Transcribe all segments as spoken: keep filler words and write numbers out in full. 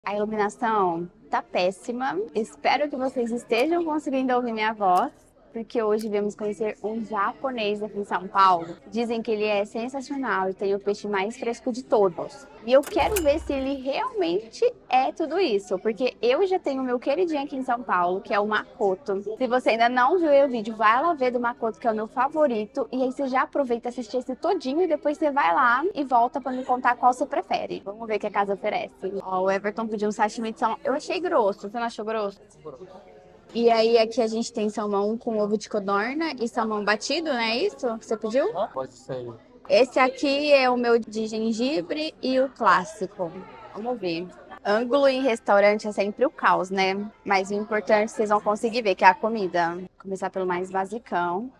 A iluminação tá péssima. Espero que vocês estejam conseguindo ouvir minha voz, porque hoje viemos conhecer um japonês aqui em São Paulo. Dizem que ele é sensacional e tem o peixe mais fresco de todos. E eu quero ver se ele realmente é tudo isso, porque eu já tenho o meu queridinho aqui em São Paulo, que é o makoto. Se você ainda não viu o vídeo, vai lá ver do makoto, que é o meu favorito. E aí você já aproveita e assiste esse todinho e depois você vai lá e volta pra me contar qual você prefere. Vamos ver o que a casa oferece. Ó, o Everton pediu um sashimi de salmão. Eu achei grosso, você não achou grosso? E aí aqui a gente tem salmão com ovo de codorna e salmão batido, não é isso que você pediu? Pode ser. Esse aqui é o meu de gengibre e o clássico. Vamos ver. Ângulo em restaurante é sempre o caos, né? Mas o importante vocês vão conseguir ver, que é a comida. Vou começar pelo mais basicão.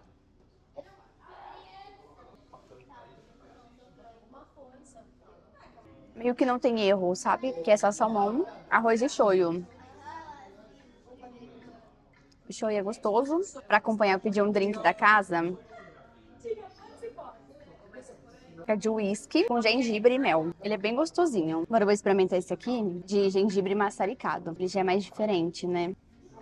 Meio que não tem erro, sabe? Que é só salmão, arroz e shoyu. O shoyu é gostoso. Para acompanhar, eu pedi um drink da casa. É de uísque com gengibre e mel. Ele é bem gostosinho. Agora eu vou experimentar esse aqui de gengibre maçaricado. Ele já é mais diferente, né?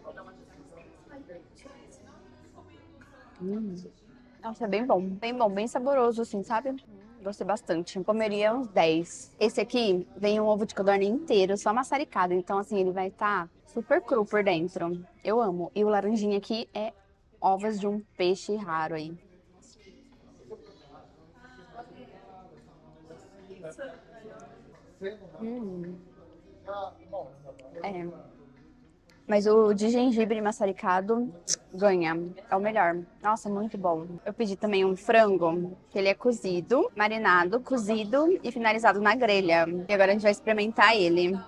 Hum. Nossa, é bem bom. Bem bom, bem saboroso assim, sabe? Gostei bastante. Comeria uns dez. Esse aqui vem um ovo de codorna inteiro, só maçaricado. Então, assim, ele vai estar super cru por dentro. Eu amo. E o laranjinha aqui é ovos de um peixe raro aí. Hum. É. Mas o de gengibre maçaricado ganha. É o melhor. Nossa, muito bom. Eu pedi também um frango, que ele é cozido, marinado, cozido e finalizado na grelha. E agora a gente vai experimentar ele.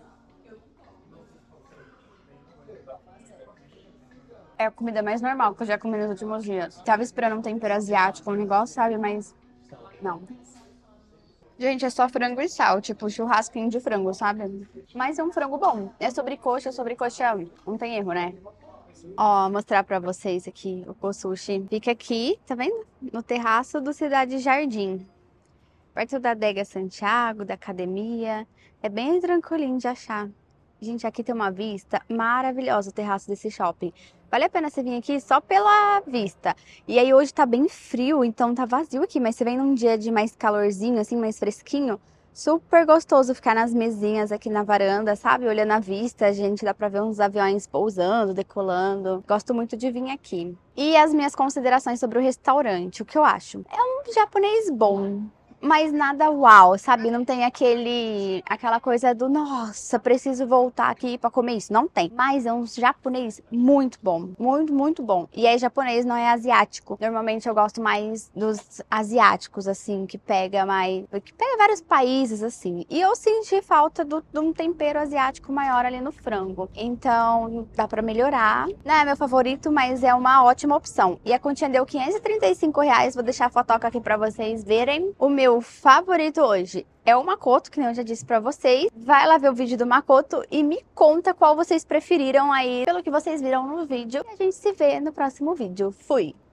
É a comida mais normal que eu já comi nos últimos dias. Tava esperando um tempero asiático, um negócio, sabe? Mas não. Gente, é só frango e sal, tipo churrasquinho de frango, sabe? Mas é um frango bom. É sobrecoxa, sobrecoxa não tem erro, né? Ó, mostrar pra vocês aqui o Pô Sushi. Fica aqui, tá vendo? No terraço do Cidade Jardim. Perto da Adega Santiago, da academia. É bem tranquilinho de achar. Gente, aqui tem uma vista maravilhosa, o terraço desse shopping. Vale a pena você vir aqui só pela vista. E aí hoje tá bem frio, então tá vazio aqui. Mas você vem num dia de mais calorzinho, assim, mais fresquinho. Super gostoso ficar nas mesinhas aqui na varanda, sabe? Olhando a vista, a gente dá pra ver uns aviões pousando, decolando. Gosto muito de vir aqui. E as minhas considerações sobre o restaurante, o que eu acho? É um japonês bom. Mas nada uau, sabe? Não tem aquele, aquela coisa do nossa, preciso voltar aqui pra comer isso. Não tem. Mas é um japonês muito bom. Muito, muito bom. E aí, japonês não é asiático. Normalmente eu gosto mais dos asiáticos, assim, que pega mais. Que pega vários países, assim. E eu senti falta do, de um tempero asiático maior ali no frango. Então, dá pra melhorar. Não é meu favorito, mas é uma ótima opção. E a continha deu quinhentos e trinta e cinco reais. Vou deixar a fotoca aqui pra vocês verem. O meu Meu favorito hoje é o makoto, que nem eu já disse pra vocês. Vai lá ver o vídeo do makoto e me conta qual vocês preferiram aí, pelo que vocês viram no vídeo. E a gente se vê no próximo vídeo. Fui!